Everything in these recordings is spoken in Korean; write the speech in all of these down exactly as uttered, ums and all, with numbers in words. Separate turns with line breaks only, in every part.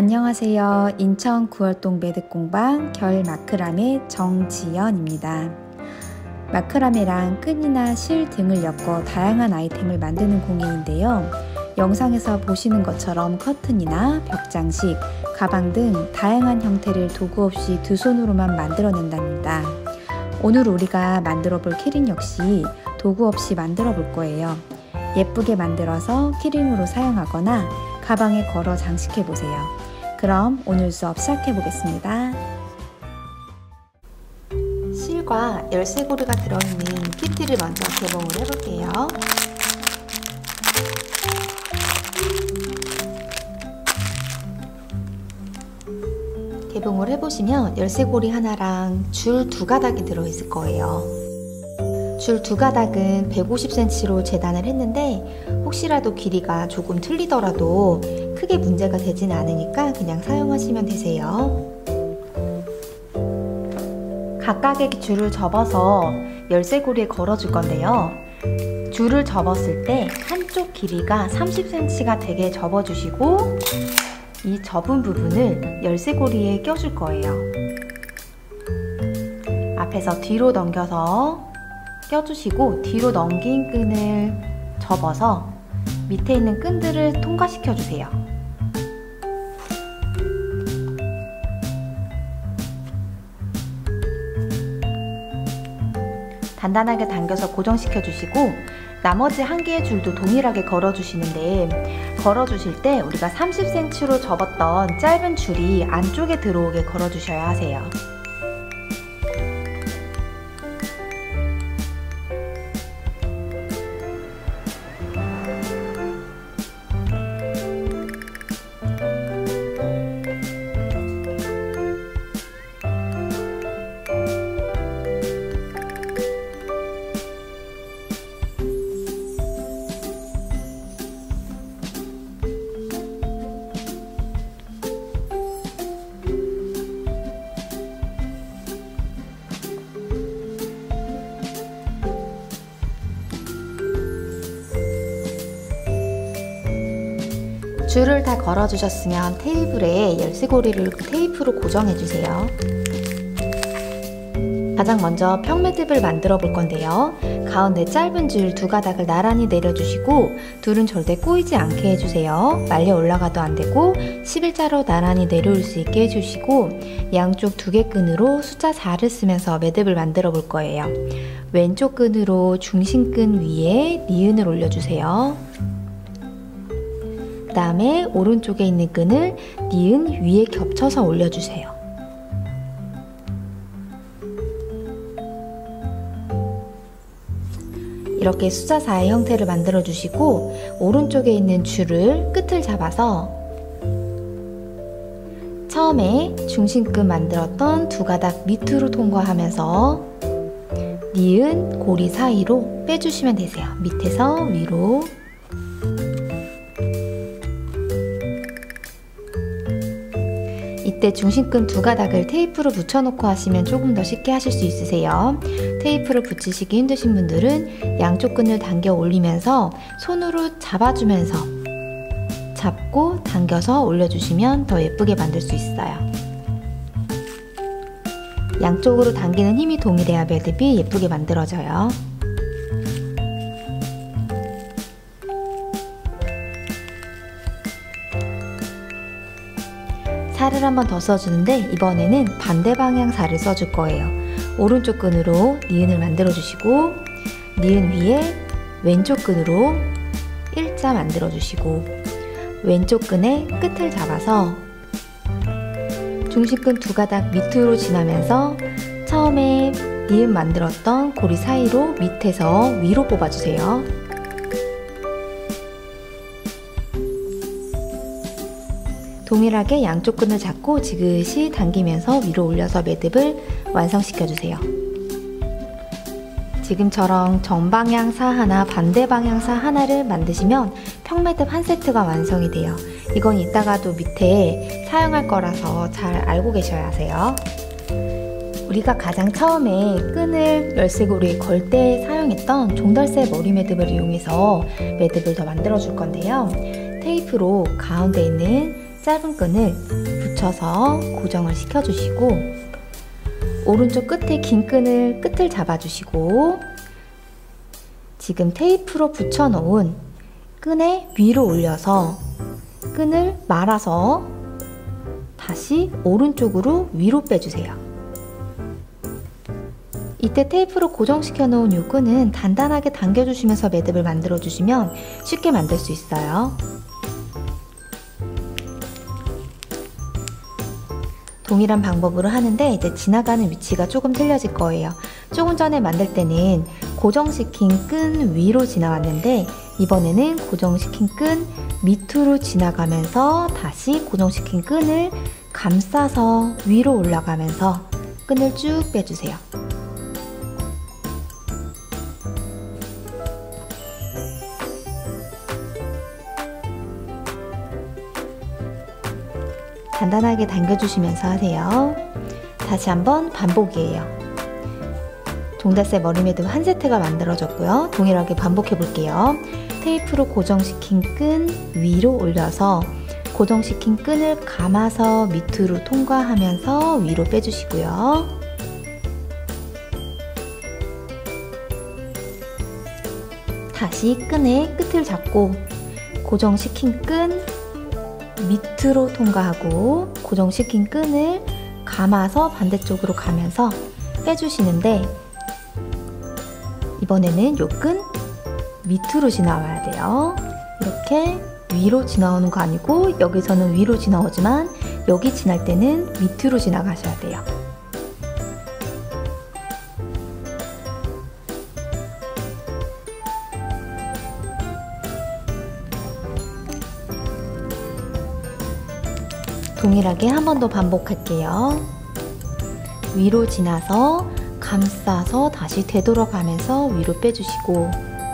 안녕하세요. 인천 구월동 매듭공방 결 마크라메 정지연입니다. 마크라메랑 끈이나 실 등을 엮어 다양한 아이템을 만드는 공예인데요. 영상에서 보시는 것처럼 커튼이나 벽장식, 가방 등 다양한 형태를 도구 없이 두 손으로만 만들어낸답니다. 오늘 우리가 만들어 볼 키링 역시 도구 없이 만들어 볼 거예요. 예쁘게 만들어서 키링으로 사용하거나 가방에 걸어 장식해 보세요. 그럼 오늘 수업 시작해 보겠습니다. 실과 열쇠고리가 들어있는 키트를 먼저 개봉을 해볼게요. 개봉을 해보시면 열쇠고리 하나랑 줄 두 가닥이 들어있을 거예요. 줄 두 가닥은 백오십 센티미터로 재단을 했는데 혹시라도 길이가 조금 틀리더라도 크게 문제가 되진 않으니까 그냥 사용하시면 되세요. 각각의 줄을 접어서 열쇠고리에 걸어줄 건데요. 줄을 접었을 때 한쪽 길이가 삼십 센티미터가 되게 접어주시고 이 접은 부분을 열쇠고리에 껴줄 거예요. 앞에서 뒤로 넘겨서 껴주시고 뒤로 넘긴 끈을 접어서 밑에 있는 끈들을 통과시켜 주세요. 단단하게 당겨서 고정시켜 주시고 나머지 한 개의 줄도 동일하게 걸어 주시는데 걸어 주실 때 우리가 삼십 센티미터로 접었던 짧은 줄이 안쪽에 들어오게 걸어 주셔야 하세요. 줄을 다 걸어 주셨으면 테이블에 열쇠고리를 테이프로 고정해 주세요. 가장 먼저 평매듭을 만들어 볼 건데요. 가운데 짧은 줄 두 가닥을 나란히 내려주시고 둘은 절대 꼬이지 않게 해주세요. 말려 올라가도 안되고 십일자로 나란히 내려올 수 있게 해주시고 양쪽 두 개 끈으로 숫자 사를 쓰면서 매듭을 만들어 볼 거예요. 왼쪽 끈으로 중심끈 위에 니은을 올려주세요. 그 다음에 오른쪽에 있는 끈을 니은 위에 겹쳐서 올려주세요. 이렇게 숫자 사의 형태를 만들어 주시고 오른쪽에 있는 줄을 끝을 잡아서 처음에 중심끈 만들었던 두 가닥 밑으로 통과하면서 니은 고리 사이로 빼주시면 되세요. 밑에서 위로 이때 중심끈 두 가닥을 테이프로 붙여놓고 하시면 조금 더 쉽게 하실 수 있으세요. 테이프로 붙이시기 힘드신 분들은 양쪽 끈을 당겨 올리면서 손으로 잡아주면서 잡고 당겨서 올려주시면 더 예쁘게 만들 수 있어요. 양쪽으로 당기는 힘이 동일해야 매듭이 예쁘게 만들어져요. 살을 한 번 더 써주는데 이번에는 반대 방향 살을 써줄 거예요. 오른쪽 끈으로 니은을 만들어 주시고 니은 위에 왼쪽 끈으로 일자 만들어 주시고 왼쪽 끈의 끝을 잡아서 중심끈 두 가닥 밑으로 지나면서 처음에 니은 만들었던 고리 사이로 밑에서 위로 뽑아주세요. 동일하게 양쪽 끈을 잡고 지그시 당기면서 위로 올려서 매듭을 완성시켜주세요. 지금처럼 정방향 사 하나, 반대 방향 사 하나를 만드시면 평매듭 한 세트가 완성이 돼요. 이건 이따가도 밑에 사용할 거라서 잘 알고 계셔야 하세요. 우리가 가장 처음에 끈을 열쇠고리에 걸 때 사용했던 종달새 머리 매듭을 이용해서 매듭을 더 만들어 줄 건데요. 테이프로 가운데 있는 짧은 끈을 붙여서 고정을 시켜주시고, 오른쪽 끝에 긴 끈을 끝을 잡아주시고, 지금 테이프로 붙여놓은 끈에 위로 올려서 끈을 말아서 다시 오른쪽으로 위로 빼주세요. 이때 테이프로 고정시켜 놓은 이 끈은 단단하게 당겨주시면서 매듭을 만들어 주시면 쉽게 만들 수 있어요. 동일한 방법으로 하는데 이제 지나가는 위치가 조금 틀려질 거예요. 조금 전에 만들 때는 고정시킨 끈 위로 지나왔는데, 이번에는 고정시킨 끈 밑으로 지나가면서 다시 고정시킨 끈을 감싸서 위로 올라가면서 끈을 쭉 빼주세요. 단단하게 당겨주시면서 하세요. 다시 한번 반복이에요. 종달새 머리 매듭 한 세트가 만들어졌고요. 동일하게 반복해 볼게요. 테이프로 고정시킨 끈 위로 올려서 고정시킨 끈을 감아서 밑으로 통과하면서 위로 빼주시고요. 다시 끈의 끝을 잡고 고정시킨 끈 밑으로 통과하고 고정시킨 끈을 감아서 반대쪽으로 가면서 빼주시는데, 이번에는 요 끈 밑으로 지나와야 돼요. 이렇게 위로 지나오는 거 아니고, 여기서는 위로 지나오지만 여기 지날 때는 밑으로 지나가셔야 돼요. 동일하게 한 번 더 반복할게요. 위로 지나서 감싸서 다시 되돌아가면서 위로 빼주시고,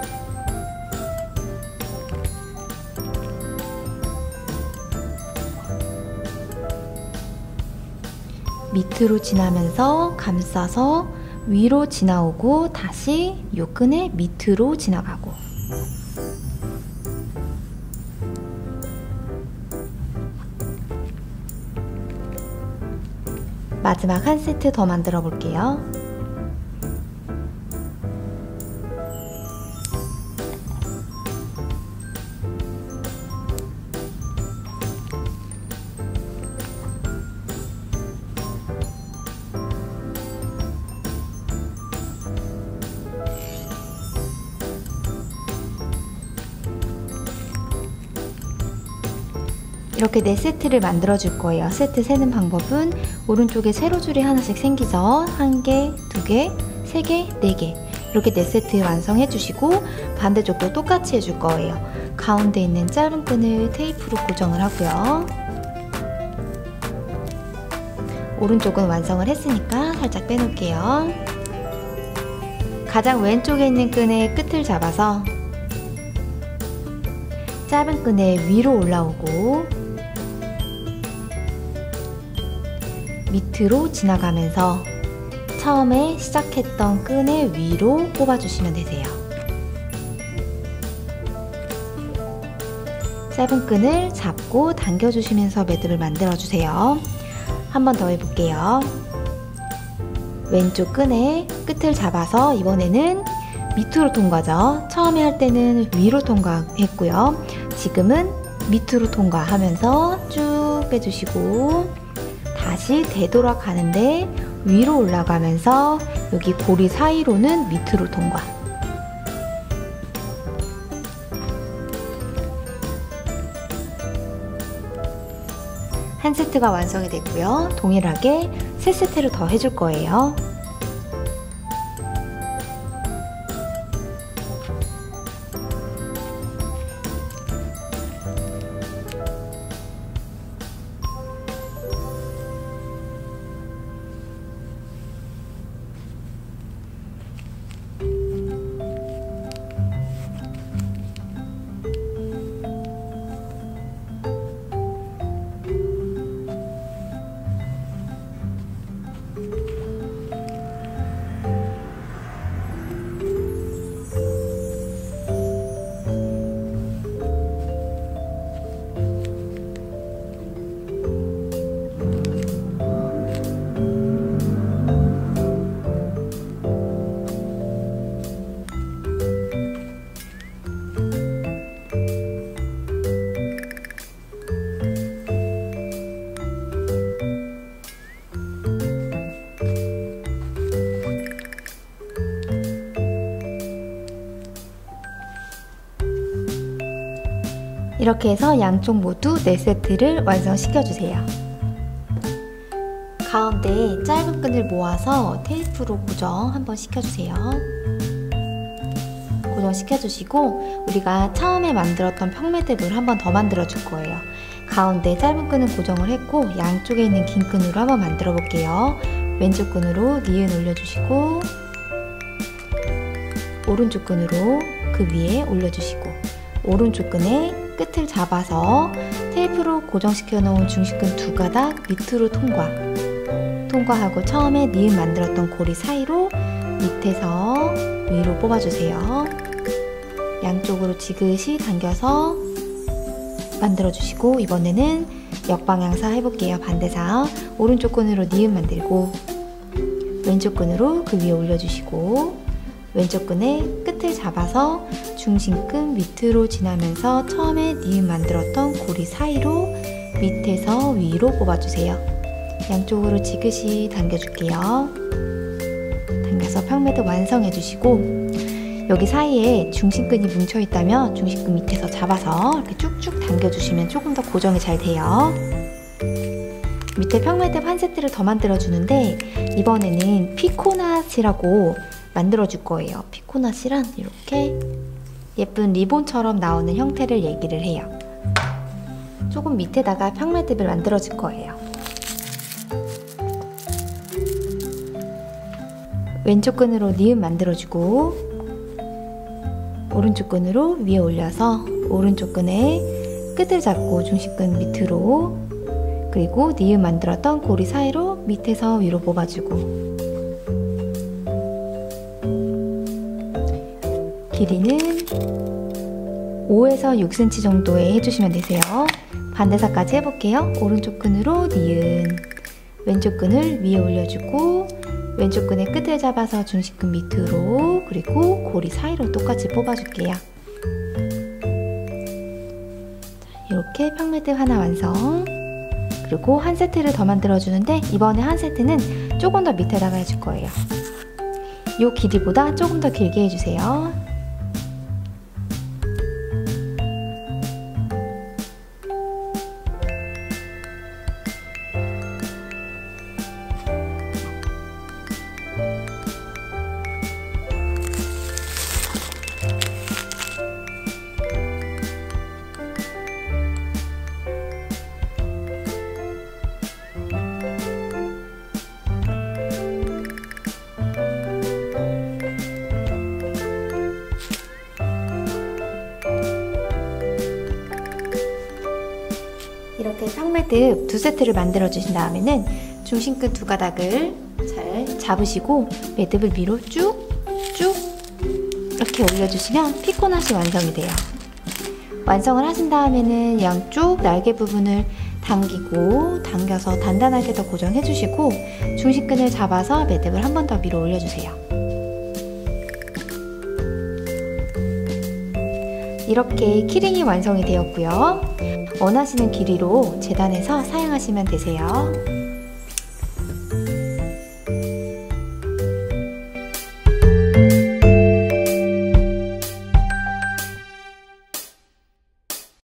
밑으로 지나면서 감싸서 위로 지나오고 다시 요 끈의 밑으로 지나가고, 마지막 한 세트 더 만들어 볼게요. 이렇게 네 세트를 만들어 줄 거예요. 세트 세는 방법은 오른쪽에 세로줄이 하나씩 생기죠. 한 개, 두 개, 세 개, 네 개. 이렇게 네 세트 완성해 주시고, 반대쪽도 똑같이 해줄 거예요. 가운데 있는 짧은 끈을 테이프로 고정을 하고요. 오른쪽은 완성을 했으니까 살짝 빼놓을게요. 가장 왼쪽에 있는 끈의 끝을 잡아서 짧은 끈의 위로 올라오고 밑으로 지나가면서 처음에 시작했던 끈의 위로 꼽아주시면 되세요. 짧은 끈을 잡고 당겨주시면서 매듭을 만들어주세요. 한 번 더 해볼게요. 왼쪽 끈의 끝을 잡아서 이번에는 밑으로 통과죠. 처음에 할 때는 위로 통과했고요. 지금은 밑으로 통과하면서 쭉 빼주시고, 다시 되돌아가는데 위로 올라가면서 여기 고리 사이로는 밑으로 통과. 한 세트가 완성이 됐고요. 동일하게 세 세트를 더 해줄 거예요. 이렇게 해서 양쪽 모두 네 세트를 완성시켜 주세요. 가운데 짧은 끈을 모아서 테이프로 고정 한번 시켜주세요. 고정시켜주시고 우리가 처음에 만들었던 평매듭을 한번 더 만들어 줄 거예요. 가운데 짧은 끈을 고정을 했고 양쪽에 있는 긴 끈으로 한번 만들어 볼게요. 왼쪽 끈으로 니은 올려주시고 오른쪽 끈으로 그 위에 올려주시고 오른쪽 끈의 끝을 잡아서 테이프로 고정시켜 놓은 중심끈 두 가닥 밑으로 통과 통과하고 처음에 니은 만들었던 고리 사이로 밑에서 위로 뽑아주세요. 양쪽으로 지그시 당겨서 만들어주시고 이번에는 역방향사 해볼게요. 반대사 오른쪽 끈으로 니은 만들고 왼쪽 끈으로 그 위에 올려주시고 왼쪽 끈의 끝을 잡아서 중심끈 밑으로 지나면서 처음에 니은 만들었던 고리 사이로 밑에서 위로 뽑아주세요. 양쪽으로 지그시 당겨줄게요. 당겨서 평매듭 완성해주시고 여기 사이에 중심끈이 뭉쳐있다면 중심끈 밑에서 잡아서 이렇게 쭉쭉 당겨주시면 조금 더 고정이 잘 돼요. 밑에 평매듭 한 세트를 더 만들어주는데 이번에는 피코낫이라고 만들어줄 거예요. 피코낫이란 이렇게 예쁜 리본처럼 나오는 형태를 얘기를 해요. 조금 밑에다가 평매듭을 만들어줄 거예요. 왼쪽 끈으로 니은 만들어주고 오른쪽 끈으로 위에 올려서 오른쪽 끈의 끝을 잡고 중심끈 밑으로 그리고 니은 만들었던 고리 사이로 밑에서 위로 뽑아주고 길이는 오에서 육 센티미터 정도에 해주시면 되세요. 반대사까지 해볼게요. 오른쪽 끈으로 니은 왼쪽 끈을 위에 올려주고 왼쪽 끈의 끝을 잡아서 중심끈 밑으로 그리고 고리 사이로 똑같이 뽑아줄게요. 이렇게 평매듭 하나 완성. 그리고 한 세트를 더 만들어주는데 이번에 한 세트는 조금 더 밑에다가 해줄 거예요. 이 길이보다 조금 더 길게 해주세요. 이렇게 평매듭 두 세트를 만들어 주신 다음에는 중심끈 두 가닥을 잘 잡으시고 매듭을 위로 쭉쭉 이렇게 올려주시면 피코낫이 완성이 돼요. 완성을 하신 다음에는 양쪽 날개 부분을 당기고 당겨서 단단하게 더 고정해 주시고 중심끈을 잡아서 매듭을 한 번 더 위로 올려주세요. 이렇게 키링이 완성이 되었고요. 원하시는 길이로 재단해서 사용하시면 되세요.